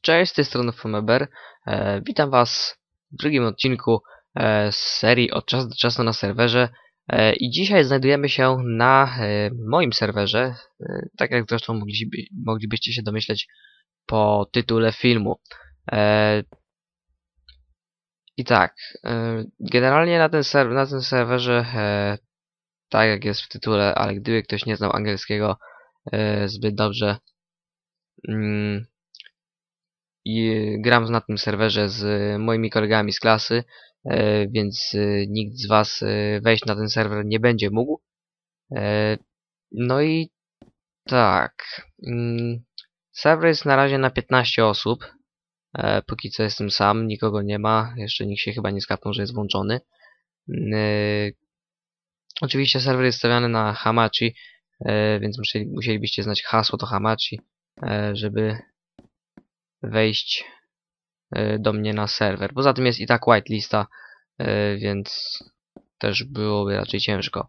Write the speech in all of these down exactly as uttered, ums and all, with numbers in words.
Cześć, z tej strony Fomeber. E, witam Was w drugim odcinku e, z serii Od czasu do czasu na serwerze. E, I dzisiaj znajdujemy się na e, moim serwerze, e, tak jak zresztą mogliby, moglibyście się domyśleć po tytule filmu. E, I tak, e, generalnie na ten, serw na tym serwerze, e, tak jak jest w tytule, ale gdyby ktoś nie znał angielskiego e, zbyt dobrze, mm, i gram na tym serwerze z moimi kolegami z klasy, e, więc e, nikt z was e, wejść na ten serwer nie będzie mógł. E, no i tak. Mm, serwer jest na razie na piętnaście osób. E, póki co jestem sam, nikogo nie ma. Jeszcze nikt się chyba nie skapnął, że jest włączony. E, oczywiście serwer jest stawiany na Hamachi, e, więc musieli, musielibyście znać hasło do Hamachi, e, żeby wejść do mnie na serwer. Poza tym jest i tak whitelista, więc też byłoby raczej ciężko.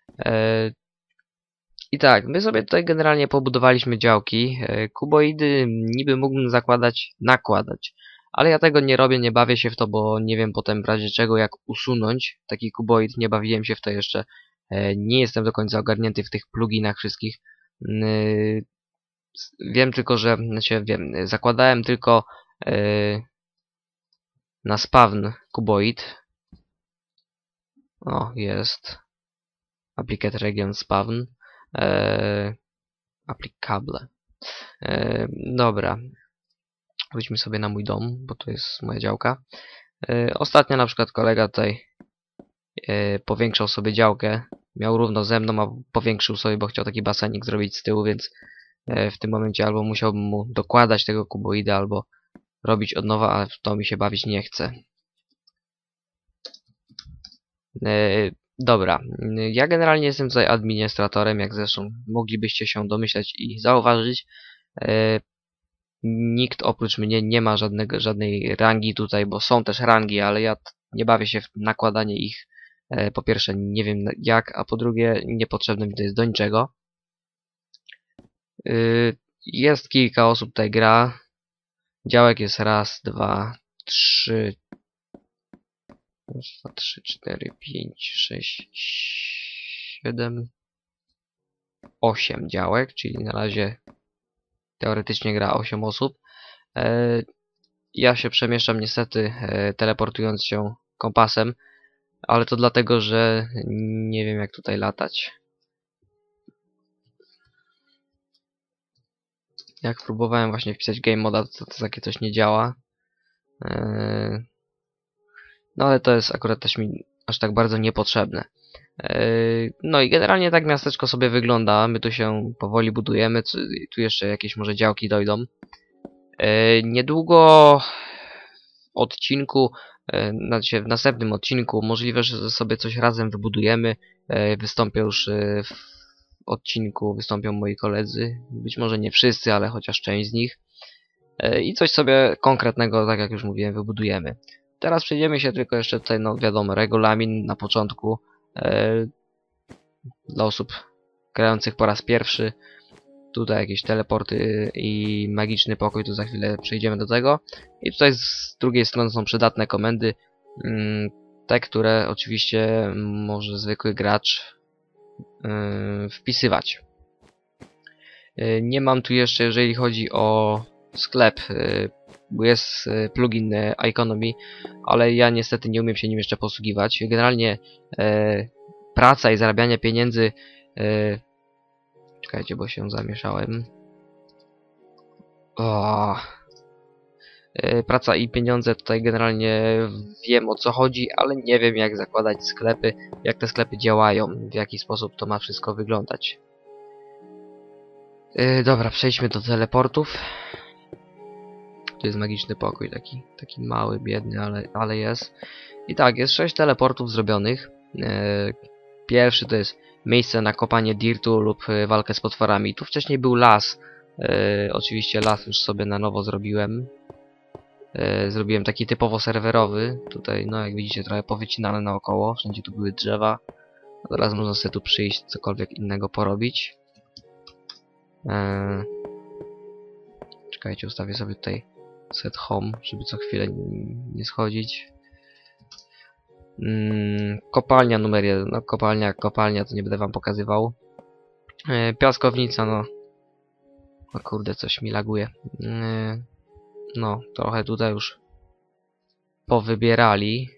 I tak, my sobie tutaj generalnie pobudowaliśmy działki. Kuboidy niby mógłbym zakładać, nakładać, ale ja tego nie robię, nie bawię się w to, bo nie wiem potem w razie czego jak usunąć taki kuboid. Nie bawiłem się w to jeszcze. Nie jestem do końca ogarnięty w tych pluginach wszystkich. Wiem tylko, że, znaczy wiem, zakładałem tylko na spawn kuboid. O, jest. Applicate region spawn. Eee, applicable. Eee, dobra. Wróćmy sobie na mój dom, bo to jest moja działka. Eee, ostatnio na przykład kolega tutaj eee, powiększał sobie działkę. Miał równo ze mną, a powiększył sobie, bo chciał taki basenik zrobić z tyłu, więc eee, w tym momencie albo musiałbym mu dokładać tego kuboida, albo robić od nowa, ale w to mi się bawić nie chce. Eee, Dobra, ja generalnie jestem tutaj administratorem, jak zresztą moglibyście się domyśleć i zauważyć. E, nikt oprócz mnie nie ma żadnego, żadnej rangi tutaj, bo są też rangi, ale ja nie bawię się w nakładanie ich. E, po pierwsze nie wiem jak, a po drugie niepotrzebne mi to jest do niczego. E, jest kilka osób tutaj gra. Działek jest raz, dwa, trzy, dwa, trzy, cztery, pięć, sześć, siedem, osiem działek, czyli na razie teoretycznie gra osiem osób. E, ja się przemieszczam niestety e, teleportując się kompasem, ale to dlatego, że nie wiem jak tutaj latać. Jak próbowałem właśnie wpisać game moda, to, to takie coś nie działa. E, no ale to jest akurat też mi aż tak bardzo niepotrzebne. No i generalnie tak miasteczko sobie wygląda. My tu się powoli budujemy. Tu jeszcze jakieś może działki dojdą. Niedługo w odcinku, znaczy w następnym odcinku możliwe, że sobie coś razem wybudujemy. Wystąpię już w odcinku, wystąpią moi koledzy. Być może nie wszyscy, ale chociaż część z nich. I coś sobie konkretnego, tak jak już mówiłem, wybudujemy. Teraz przejdziemy się tylko jeszcze tutaj, no wiadomo, regulamin na początku. Dla osób grających po raz pierwszy. Tutaj jakieś teleporty i magiczny pokój, tu za chwilę przejdziemy do tego. I tutaj z drugiej strony są przydatne komendy. Te, które oczywiście może zwykły gracz wpisywać. Nie mam tu jeszcze, jeżeli chodzi o sklep, bo jest plugin Economy, ale ja niestety nie umiem się nim jeszcze posługiwać. Generalnie praca i zarabianie pieniędzy... Yy, czekajcie, bo się zamieszałem. O, yy, praca i pieniądze tutaj generalnie wiem o co chodzi, ale nie wiem jak zakładać sklepy, jak te sklepy działają, w jaki sposób to ma wszystko wyglądać. Yy, dobra, przejdźmy do teleportów. Tu jest magiczny pokój, taki, taki mały, biedny, ale, ale jest. I tak, jest sześć teleportów zrobionych. Yy, Pierwszy to jest miejsce na kopanie dirtu lub walkę z potworami. Tu wcześniej był las. E, oczywiście las już sobie na nowo zrobiłem. E, zrobiłem taki typowo serwerowy. Tutaj, no jak widzicie, trochę powycinane naokoło. Wszędzie tu były drzewa. A teraz można sobie tu przyjść, cokolwiek innego porobić. E, czekajcie, ustawię sobie tutaj set home, żeby co chwilę nie schodzić. Mm, kopalnia numer jeden. No kopalnia, kopalnia, to nie będę wam pokazywał. E, piaskownica, no. O kurde, coś mi laguje. E, no, trochę tutaj już powybierali.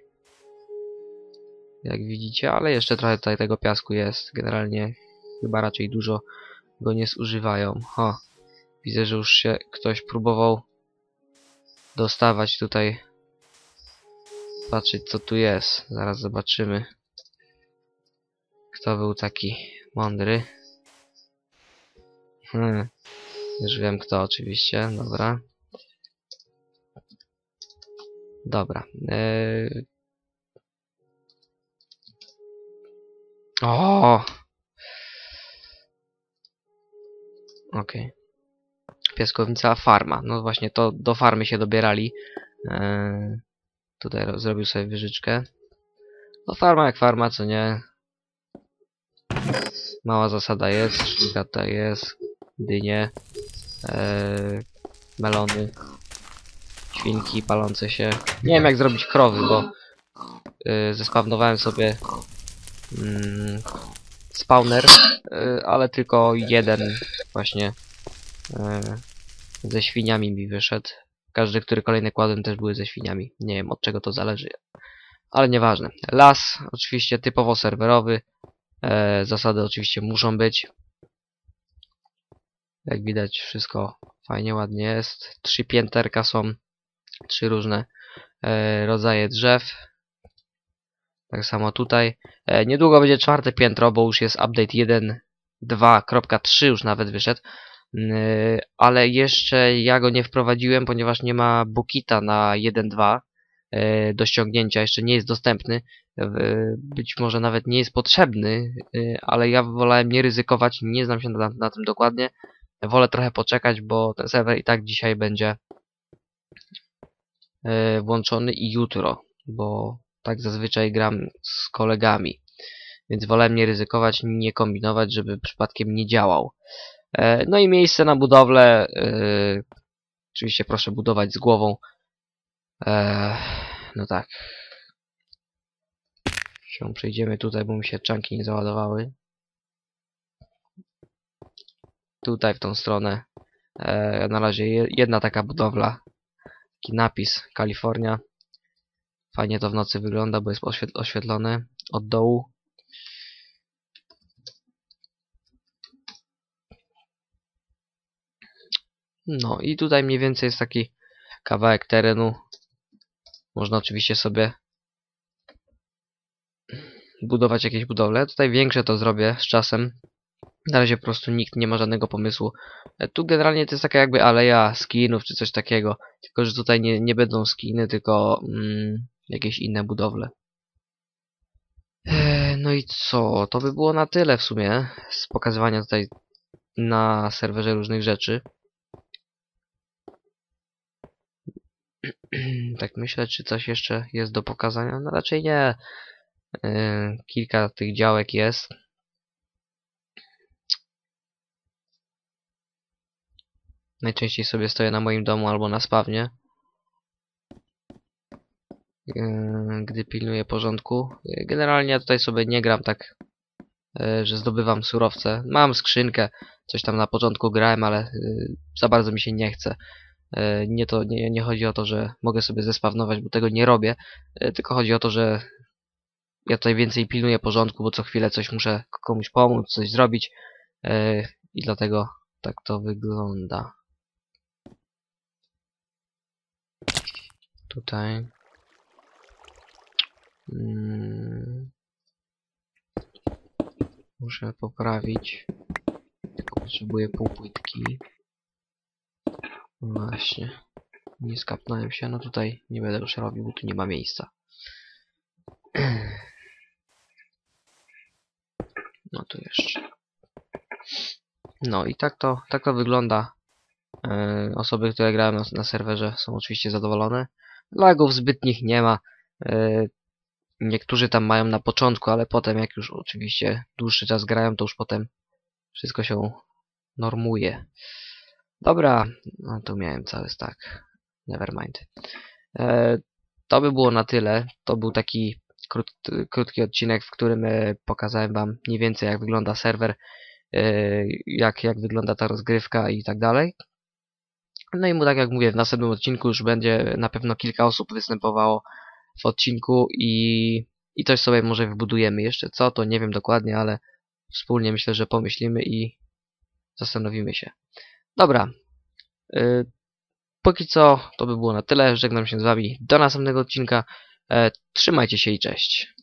Jak widzicie, ale jeszcze trochę tutaj tego piasku jest. Generalnie chyba raczej dużo go nie zużywają. O, widzę, że już się ktoś próbował dostawać tutaj. Patrzeć, co tu jest. Zaraz zobaczymy. Kto był taki mądry. Hmm. Już wiem kto oczywiście. Dobra. Dobra. Eee... O! Okej. Okay. Piaskownica farma. No właśnie, to do farmy się dobierali. Eee... Tutaj zrobił sobie wyżyczkę. No farma jak farma, co nie? Mała zasada jest. Szlugata jest. Dynie. Eee... Melony. Świnki palące się. Nie wiem jak zrobić krowy, bo yy, zespawnowałem sobie yy, spawner, yy, ale tylko jeden właśnie yy, ze świniami mi wyszedł. Każdy, który kolejny kładłem, też były ze świniami. Nie wiem od czego to zależy, ale nieważne. Las, oczywiście typowo serwerowy. Yy, zasady oczywiście muszą być. Jak widać wszystko fajnie, ładnie jest. Trzy pięterka są. Trzy różne yy, rodzaje drzew. Tak samo tutaj. E, niedługo będzie czwarte piętro, bo już jest update jeden dwa kropka trzy już nawet wyszedł. E, ale jeszcze ja go nie wprowadziłem, ponieważ nie ma Bookita na jeden dwa e, do ściągnięcia. Jeszcze nie jest dostępny. E, być może nawet nie jest potrzebny, e, ale ja wolałem nie ryzykować. Nie znam się na, na tym dokładnie. Wolę trochę poczekać, bo ten serwer i tak dzisiaj będzie e, włączony i jutro, bo tak zazwyczaj gram z kolegami. Więc wolałem nie ryzykować, nie kombinować, żeby przypadkiem nie działał. E, no i miejsce na budowlę. E, oczywiście proszę budować z głową. E, no tak. Się przejdziemy tutaj, bo mi się czanki nie załadowały. Tutaj w tą stronę. E, na razie jedna taka budowla. Taki napis Kalifornia. Fajnie to w nocy wygląda, bo jest oświetlone od dołu. No i tutaj mniej więcej jest taki kawałek terenu. Można oczywiście sobie budować jakieś budowle. Tutaj większe to zrobię z czasem. Na razie po prostu nikt nie ma żadnego pomysłu. Tu generalnie to jest taka jakby aleja skinów czy coś takiego. Tylko, że tutaj nie, nie będą skiny, tylko mm, jakieś inne budowle. Eee, no i co? To by było na tyle w sumie z pokazywania tutaj na serwerze różnych rzeczy. Tak myślę, czy coś jeszcze jest do pokazania? No raczej nie. Eee, kilka tych działek jest. Najczęściej sobie stoję na moim domu albo na spawnie, gdy pilnuję porządku. Generalnie ja tutaj sobie nie gram tak, że zdobywam surowce. Mam skrzynkę, coś tam na początku grałem, ale za bardzo mi się nie chce. Nie, to, nie, nie chodzi o to, że mogę sobie zespawnować, bo tego nie robię, tylko chodzi o to, że ja tutaj więcej pilnuję porządku, bo co chwilę coś muszę komuś pomóc, coś zrobić i dlatego tak to wygląda. Tutaj. Hmm. Muszę poprawić. Tylko potrzebuję półpłytki. Właśnie. Nie skapnąłem się. No tutaj nie będę już robił, bo tu nie ma miejsca. No tu jeszcze. No i tak to, tak to wygląda. Yy, osoby, które grają na, na serwerze są oczywiście zadowolone. Lagów zbytnich nie ma. Yy, niektórzy tam mają na początku, ale potem jak już oczywiście dłuższy czas grają, to już potem wszystko się normuje. Dobra, no tu miałem cały stack. nevermind. E, to by było na tyle. To był taki krót, krótki odcinek, w którym e, pokazałem wam mniej więcej jak wygląda serwer, e, jak, jak wygląda ta rozgrywka i tak dalej. No i mu tak jak mówię, w następnym odcinku już będzie na pewno kilka osób występowało w odcinku i, i coś sobie może wybudujemy. Jeszcze co, to nie wiem dokładnie, ale wspólnie myślę, że pomyślimy i zastanowimy się. Dobra. Y, póki co to by było na tyle. Żegnam się z wami do następnego odcinka. E, trzymajcie się i cześć.